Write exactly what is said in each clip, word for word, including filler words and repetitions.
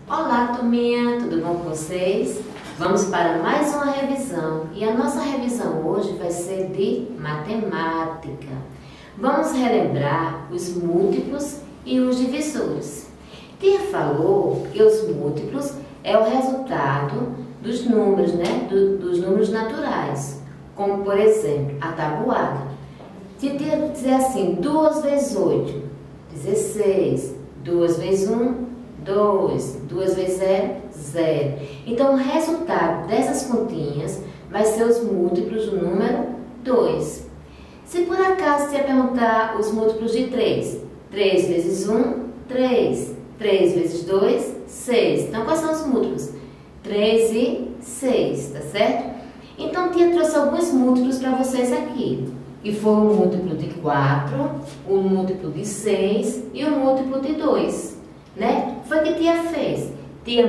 Olá, turminha, tudo bom com vocês? Vamos para mais uma revisão e a nossa revisão hoje vai ser de matemática. Vamos relembrar os múltiplos e os divisores. Tia falou que os múltiplos é o resultado dos números, né? Do, dos números naturais, como por exemplo a tabuada. Se tia dizer assim, duas vezes oito, dezesseis, duas vezes um, dois, duas vezes zero, zero. Então, o resultado dessas continhas vai ser os múltiplos do número dois. Se por acaso você perguntar os múltiplos de três, três vezes um, três, três vezes dois, seis. Então, quais são os múltiplos? três e seis, tá certo? Então, tia trouxe alguns múltiplos para vocês aqui, que foram o múltiplo de quatro, o múltiplo de seis e o múltiplo de dois. Né? Foi o que tia fez. Tia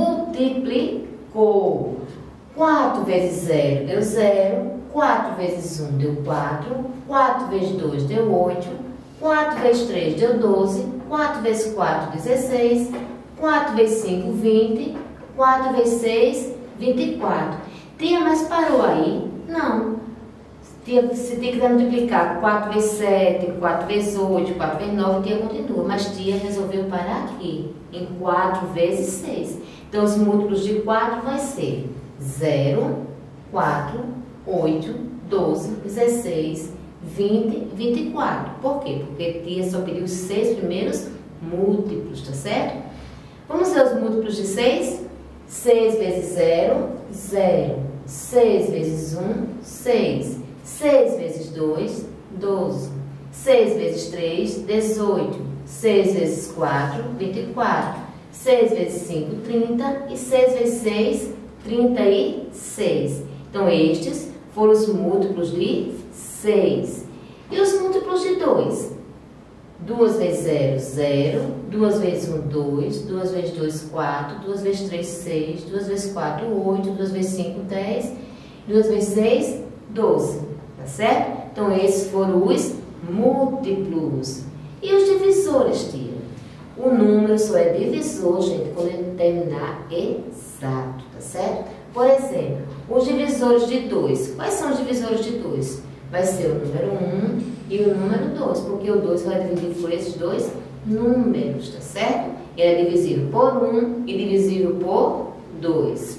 multiplicou. quatro vezes zero deu zero. quatro vezes um deu quatro. quatro vezes dois deu oito. quatro vezes três deu doze. quatro vezes quatro, dezesseis. quatro vezes cinco, vinte. quatro vezes seis, vinte e quatro. Tia, mas parou aí? Não. Tia, se tia quiser multiplicar quatro vezes sete, quatro vezes oito, quatro vezes nove, tia continua. Mas tia resolveu parar aqui, em quatro vezes seis. Então, os múltiplos de quatro vai ser zero, quatro, oito, doze, dezesseis, vinte, vinte e quatro. Por quê? Porque tia só pediu os seis primeiros múltiplos, tá certo? Vamos ver os múltiplos de seis? seis vezes zero, zero. seis vezes um, seis. seis vezes dois, doze. seis vezes três, dezoito. seis vezes quatro, vinte e quatro. seis vezes cinco, trinta. E seis vezes seis, trinta e seis. Então, estes foram os múltiplos de seis. E os múltiplos de dois? duas vezes zero, zero. duas vezes um, dois. duas vezes dois, quatro. duas vezes três, seis. duas vezes quatro, oito. duas vezes cinco, dez. duas vezes seis, doze. Tá certo? Então, esses foram os múltiplos. E os divisores, tia? O número só é divisor, gente, quando ele terminar exato, tá certo? Por exemplo, os divisores de dois. Quais são os divisores de dois? Vai ser o número um e o número dois, porque o dois vai dividir por esses dois números, tá certo? Ele é divisível por um e divisível por dois.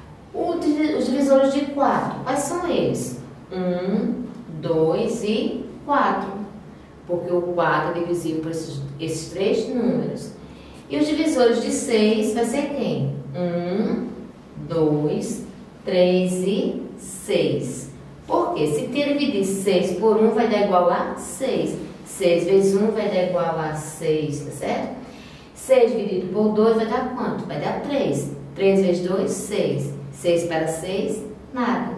Os divisores de quatro, quais são eles? um, dois e quatro, porque o quatro é divisível por esses, esses três números. E os divisores de seis vai ser quem? um, dois, três e seis. Porque se dividir seis por um vai dar igual a seis. seis vezes um vai dar igual a seis, tá certo? seis dividido por dois vai dar quanto? Vai dar três. três vezes dois, seis. seis para seis, nada.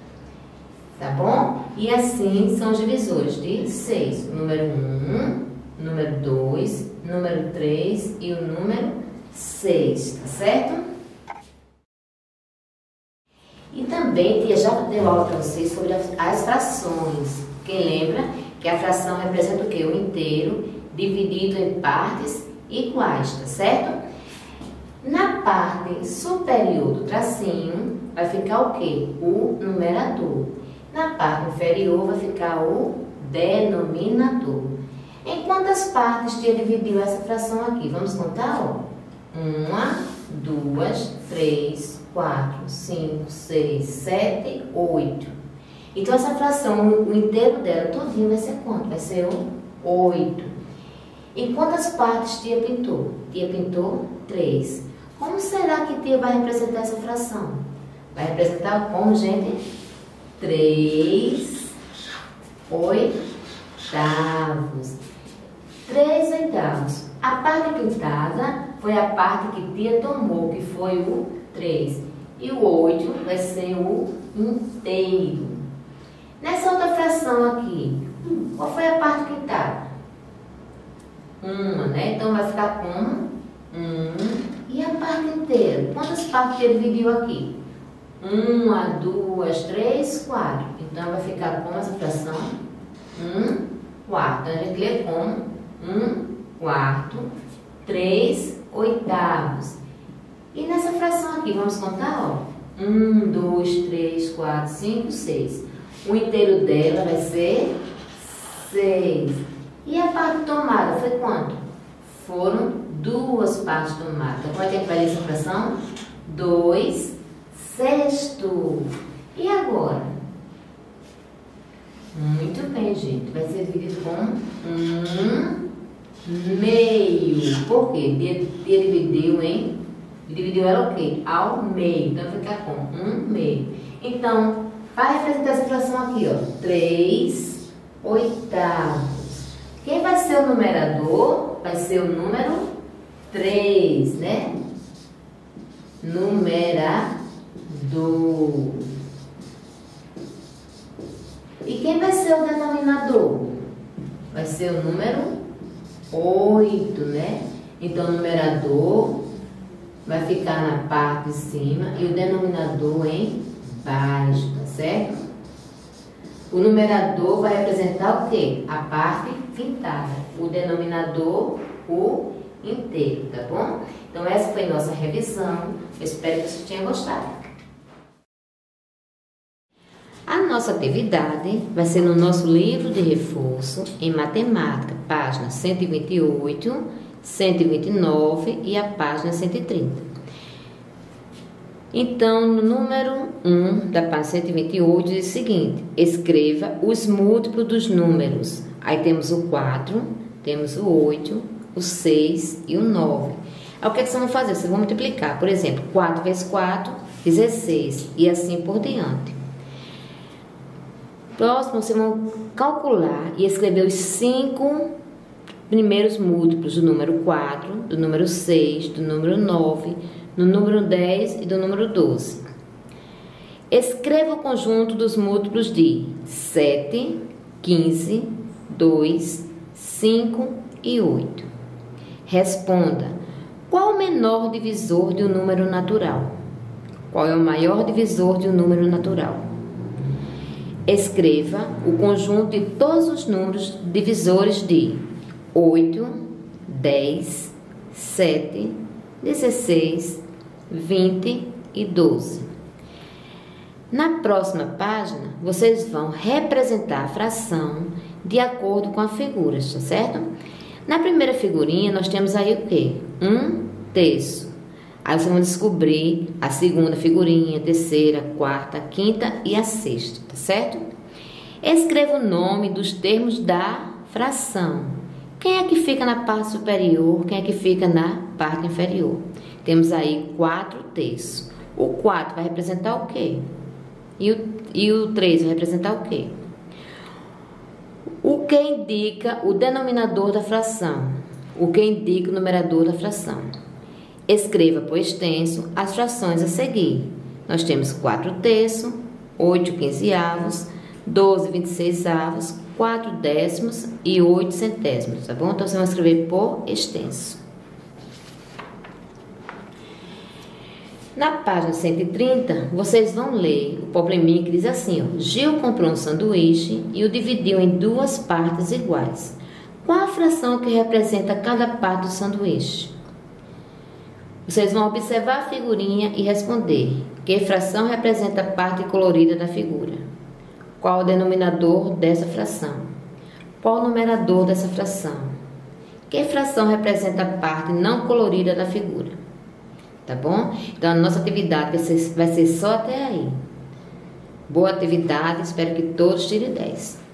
Tá bom? E assim são os divisores de seis. O número um, o número dois, o número três e o número seis, tá certo? E também, tia já deu aula para vocês sobre as frações. Quem lembra que a fração representa o quê? O inteiro dividido em partes iguais, tá certo? Na parte superior do tracinho vai ficar o quê? O numerador. Na parte inferior vai ficar o denominador. Em quantas partes tia dividiu essa fração aqui? Vamos contar, ó. Uma, duas, três, quatro, cinco, seis, sete, oito. Então, essa fração, o inteiro dela todinho vai ser quanto? Vai ser o oito. E quantas partes tia pintou? Tia pintou três. Como será que tia vai representar essa fração? Vai representar como, gente? três oitavos. três oitavos. A parte pintada foi a parte que tia tomou, que foi o três. E o oito vai ser o inteiro. Nessa outra fração aqui, qual foi a parte pintada? Uma, né? Então vai ficar com um. E a parte inteira? Quantas partes tia dividiu aqui? Uma, duas, três, quatro. Então vai ficar com essa fração? Um quarto. Então a gente lê como um quarto, três oitavos. E nessa fração aqui, vamos contar, ó. um, dois, três, quatro, cinco, seis. O inteiro dela vai ser seis. E a parte tomada foi quanto? Foram duas partes tomadas. Então, como é que a gente vai ler essa fração? dois sextos. E agora? Muito bem, gente. Vai ser dividido com um meio. Por quê? Dia, dia dividiu em... Dividiu ela o quê? Ao meio. Então, vai ficar com um meio. Então, vai representar essa fração aqui, ó. três oitavos. Quem vai ser o numerador? Vai ser o número três, né? Numerador. E quem vai ser o denominador? Vai ser o número oito, né? Então, o numerador vai ficar na parte de cima e o denominador embaixo, tá certo? O numerador vai representar o quê? A parte pintada. O denominador, o inteiro, tá bom? Então, essa foi nossa revisão. Eu espero que você tenha gostado. A nossa atividade vai ser no nosso livro de reforço em matemática, página cento e vinte e oito, cento e vinte e nove e a página cento e trinta. Então, no número um da página cento e vinte e oito diz o seguinte: escreva os múltiplos dos números. Aí temos o quatro, temos o oito, o seis e o nove. Aí o que, é que vocês vão fazer? Vocês vão multiplicar, por exemplo, quatro vezes quatro, dezesseis e assim por diante. Próximo, vocês vão calcular e escrever os cinco primeiros múltiplos do número quatro, do número seis, do número nove, do número dez e do número doze. Escreva o conjunto dos múltiplos de sete, quinze, dois, cinco e oito. Responda: qual o menor divisor de um número natural? Qual é o maior divisor de um número natural? Escreva o conjunto de todos os números divisores de oito, dez, sete, dezesseis, vinte e doze. Na próxima página, vocês vão representar a fração de acordo com a figura, tá certo? Na primeira figurinha, nós temos aí o quê? Um terço. Aí vocês vão descobrir a segunda figurinha, a terceira, a quarta, a quinta e a sexta, tá certo? Escreva o nome dos termos da fração. Quem é que fica na parte superior? Quem é que fica na parte inferior? Temos aí quatro terços. O quatro vai representar o quê? E o, e o três vai representar o quê? O que indica o denominador da fração? O que indica o numerador da fração? Escreva por extenso as frações a seguir. Nós temos quatro terços, oito quinzeavos, doze vinte e seis avos, quatro décimos e oito centésimos, tá bom? Então, você vai escrever por extenso. Na página cento e trinta, vocês vão ler o probleminha que diz assim, ó: Gil comprou um sanduíche e o dividiu em duas partes iguais. Qual a fração que representa cada parte do sanduíche? Vocês vão observar a figurinha e responder que fração representa a parte colorida da figura. Qual o denominador dessa fração? Qual o numerador dessa fração? Que fração representa a parte não colorida da figura? Tá bom? Então, a nossa atividade vai ser, vai ser só até aí. Boa atividade, espero que todos tirem dez.